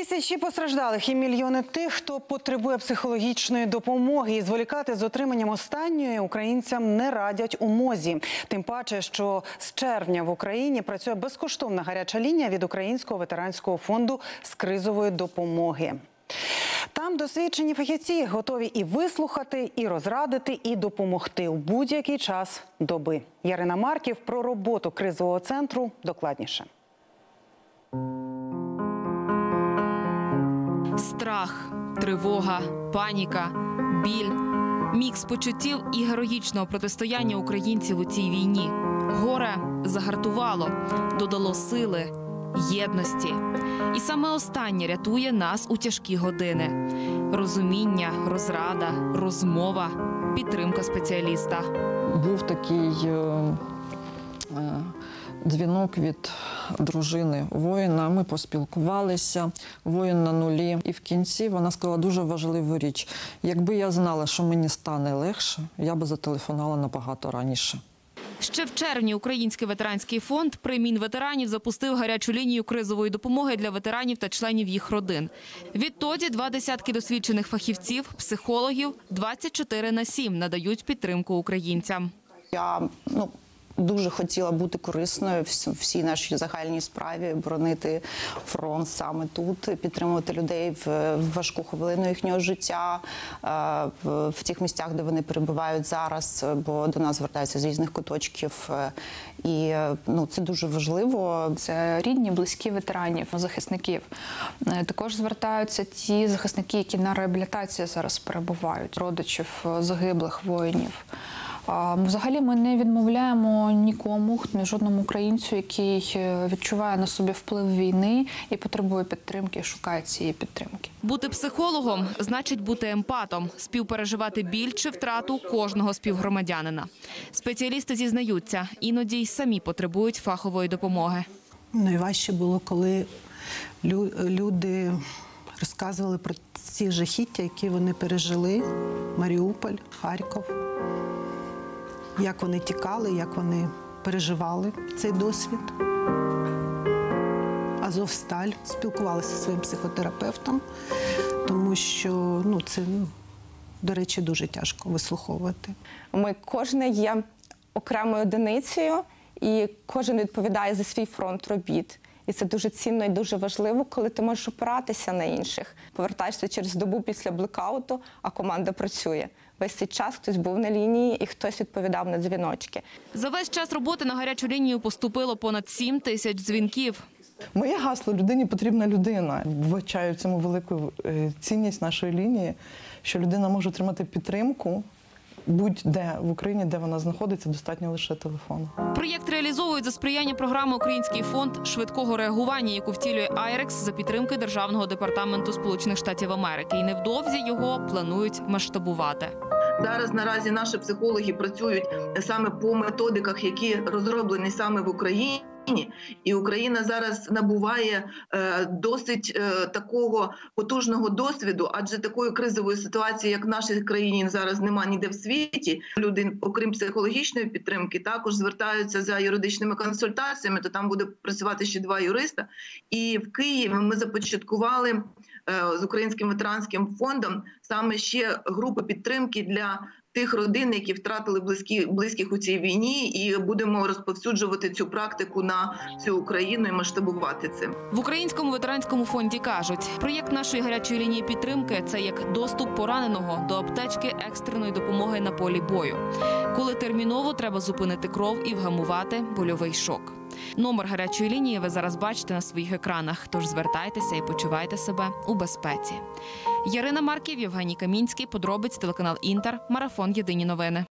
Тисячі постраждалих і мільйони тих, хто потребує психологічної допомоги. І зволікати з отриманням останньої українцям не радять у МОЗі. Тим паче, що з червня в Україні працює безкоштовна гаряча лінія від Українського ветеранського фонду з кризової допомоги. Там досвідчені фахівці готові і вислухати, і розрадити, і допомогти у будь-який час доби. Ярина Марків про роботу кризового центру докладніше. Страх, тривога, паніка, біль, мікс почуттів і героїчного протистояння українців у цій війні. Горе загартувало, додало сили, єдності. І саме останнє рятує нас у тяжкі години. Розуміння, розрада, розмова, підтримка спеціаліста. Був такий дзвінок від дружини воїна, ми поспілкувалися, воїн на нулі. І в кінці вона сказала дуже важливу річ. Якби я знала, що мені стане легше, я би зателефонувала набагато раніше. Ще в червні Український ветеранський фонд при Мінветеранів запустив гарячу лінію кризової допомоги для ветеранів та членів їх родин. Відтоді 20 досвідчених фахівців, психологів 24/7 надають підтримку українцям. Я дуже хотіла бути корисною всій нашій загальній справі, боронити фронт саме тут, підтримувати людей в важку хвилину їхнього життя, в тих місцях, де вони перебувають зараз, бо до нас звертаються з різних куточків. І це дуже важливо. Це рідні, близькі ветеранів, захисників. Також звертаються ті захисники, які на реабілітації зараз перебувають, родичів загиблих воїнів. Взагалі ми не відмовляємо нікому, жодному українцю, який відчуває на собі вплив війни і потребує підтримки, шукає цієї підтримки. Бути психологом – значить бути емпатом, співпереживати біль чи втрату кожного співгромадянина. Спеціалісти зізнаються, іноді й самі потребують фахової допомоги. Найважче було, коли люди розказували про ці жахіття, які вони пережили. Маріуполь, Харків. Як вони тікали, як вони переживали цей досвід. Азовсталь. Спілкувалася зі своїм психотерапевтом, тому що це, до речі, дуже тяжко вислуховувати. Кожен є окремою одиницею, і кожен відповідає за свій фронт робіт. І це дуже цінно і дуже важливо, коли ти можеш опиратися на інших. Повертаєшся через добу після блекауту, а команда працює. Весь цей час хтось був на лінії і хтось відповідав на дзвіночки. За весь час роботи на гарячу лінію поступило понад 7 тисяч дзвінків. Моє гасло «Людині потрібна людина». Вбачаю в цьому велику цінність нашої лінії, що людина може отримати підтримку будь-де в Україні, де вона знаходиться, достатньо лише телефону. Проєкт реалізовують за сприяння програми «Український фонд швидкого реагування», яку втілює Айрекс за підтримки Державного департаменту Сполучених Штатів Америки. І невдовзі його планують масштабувати. Зараз наразі наші психологи працюють саме по методиках, які розроблені саме в Україні. І Україна зараз набуває досить такого потужного досвіду, адже такої кризової ситуації, як в нашій країні, зараз немає ніде в світі. Люди, окрім психологічної підтримки, також звертаються за юридичними консультаціями, то там буде працювати ще 2 юриста. І в Києві ми започаткували з Українським ветеранським фондом саме ще групи підтримки для тих родин, які втратили близьких у цій війні, і будемо розповсюджувати цю практику на всю Україну і масштабувати це. В Українському ветеранському фонді кажуть, проєкт нашої гарячої лінії підтримки – це як доступ пораненого до аптечки екстреної допомоги на полі бою, коли терміново треба зупинити кров і вгамувати больовий шок. Номер гарячої лінії ви зараз бачите на своїх екранах, тож звертайтеся і почувайте себе у безпеці. Ярина Марків, Євгеній Камінський, подробиць, телеканал «Інтер», марафон «Єдині новини».